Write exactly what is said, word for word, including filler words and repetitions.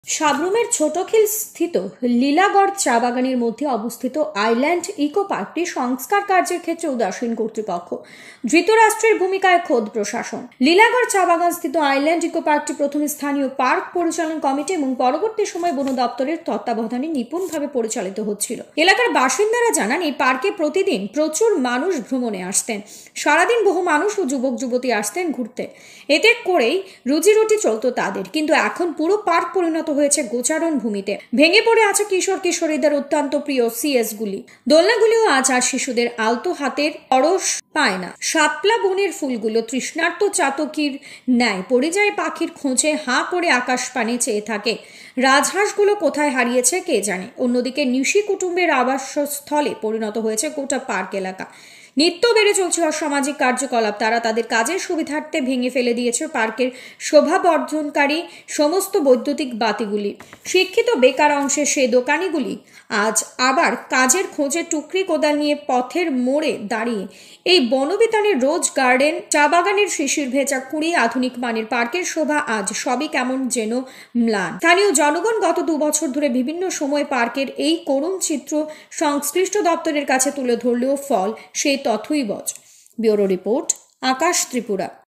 সাবরুমের ছোটখিল স্থিত লীলাগড় চা বাগানের মধ্যে অবস্থিত আইল্যান্ড ইকো পার্কটি সংস্কার কার্যের ক্ষেত্রে উদাসীন কর্তৃপক্ষ, ধৃতরাষ্ট্রের ভূমিকায় খোদ প্রশাসন। লীলাগড় চা বাগান স্থিত আইল্যান্ড ইকো পার্কটি প্রথমে স্থানীয় পার্ক পরিচালন কমিটি এবং পরবর্তী সময় বন দপ্তরের তত্ত্বাবধানে নিপুণভাবে পরিচালিত হচ্ছিল। এলাকার বাসিন্দারা জানান, এই পার্কে প্রতিদিন প্রচুর মানুষ ভ্রমণে আসতেন। সারাদিন বহু মানুষ ও যুবক যুবতী আসতেন ঘুরতে, এতে করেই রুজি রুটি চলতো তাদের। কিন্তু এখন পুরো পার্ক পরিণত হয়েছে গোচারণ ভূমিতে। ভেঙে পড়ে আছে কিশোর কিশোরীদের অত্যন্ত প্রিয় সিএস গুলি, দোলনাগুলিও আজ আর শিশুদের আলতো হাতের পরশ পায় না। শাপলা বনের ফুলগুলো তৃষ্ণার্ত চাতকীর ন্যায় পরিযায়ী পাখির খোঁজে হাঁ করে আকাশ পানে চেয়ে থাকে। রাজহাঁসগুলো কোথায় হারিয়েছে কে জানে। অন্যদিকে নিশি কুটুম্বের আবাসস্থলে পরিণত হয়েছে গোটা পার্ক এলাকা। নিত্য বেড়ে চলছে অসামাজিক কার্যকলাপ। তারা তাদের কাজের সুবিধার্থে ভেঙে ফেলে দিয়েছে পার্কের শোভাবর্ধনকারী সমস্ত বৈদ্যুতিক বাতিগুলি। শিক্ষিত বেকার অংশের সে দোকানিগুলি আজ আবার কাজের খোঁজে টুকরি কোদাল নিয়ে পথের মোড়ে দাঁড়িয়ে এই বনবিতানের রোজ গার্ডেন চা বাগানের শিশির ভেজা কুড়ি আধুনিক মানের পার্কের শোভা আজ সবই কেমন যেন ম্লান। স্থানীয় জনগণ গত দু বছর ধরে বিভিন্ন সময় পার্কের এই করুণ চিত্র সংশ্লিষ্ট দপ্তরের কাছে তুলে ধরলেও ফল সেই তথৈবচ। Bureau report, Akash Tripura.